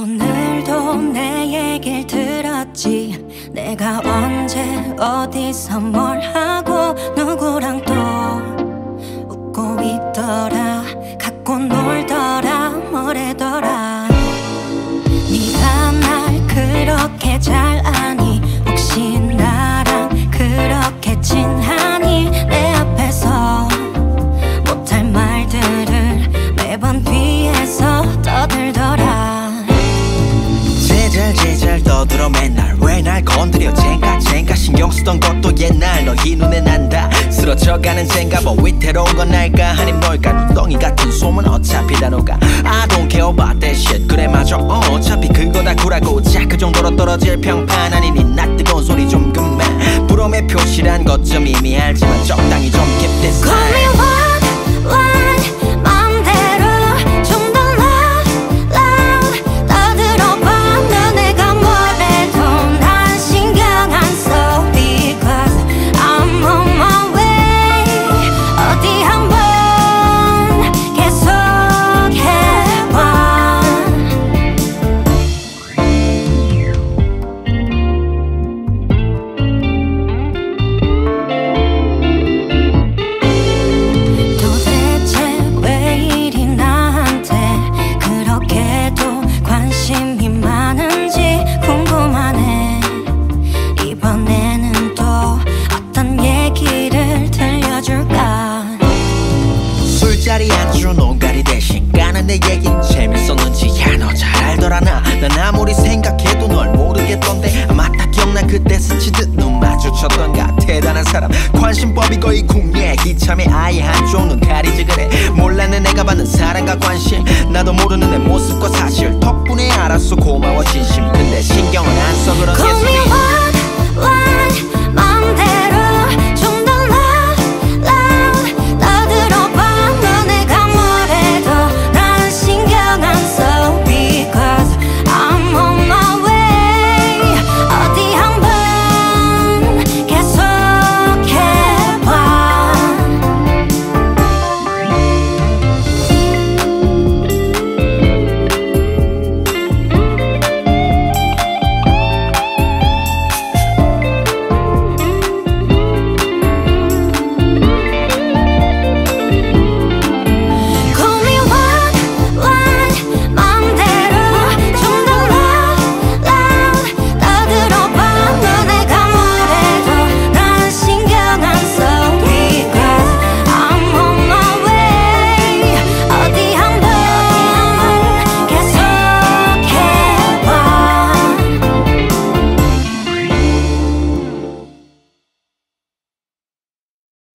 오늘도 내 얘길 들었지. 내가 언제 어디서 뭘 하고 누구랑 또 웃고 있더라. 갖고 놀더라. 뭐래더라. 네가 날 그렇게 잘 아니. 혹시 나랑 그렇게 친하니. 내 앞에서 못할 말들을 매번 뒤에서 떠들더라. 제잘 떠들어 맨날 왜 날 건드려. 젠가 신경 쓰던 것도 옛날 너희 눈에 난다. 쓰러져가는 젠가 뭐 위태로운 건 날까 아님 뭘까. 눈덩이 같은 소문 어차피 다 녹아. I don't care about that shit. 그래 맞아 어차피 그거 다 구라고. 자 그 정도로 떨어질 평판 아니니 나 뜨거운 소리 좀 그만. 부러움의 표시란 것 좀 이미 알지만 적당히 좀 keep this Call me what 맘대로 좀 더 loud 떠들어봐. 너 내가 뭐래도 난 신경 안 써. Because I'm on my way. 어디 한번 계속해봐. 도대체 왜 이리 나한테 그렇게도 관심이 많은지 궁금하네. 이번에는 또 어떤 얘기를 들려줄까. 술자리 안주 농가리 대신 까는 내 얘기 재밌었는지 야 너 잘 알더라. 난 아무리 생각해도 널 모르겠던데. 아마 다 기억나 그때 스치듯 눈 마주쳤던가. 대단한 사람 관심법이 거의 국내 이참에 아예 한쪽 눈 가리지 그래. 몰랐네 내가 받는 사랑과 관심. 나도 모르는 내 모습과 사실 톡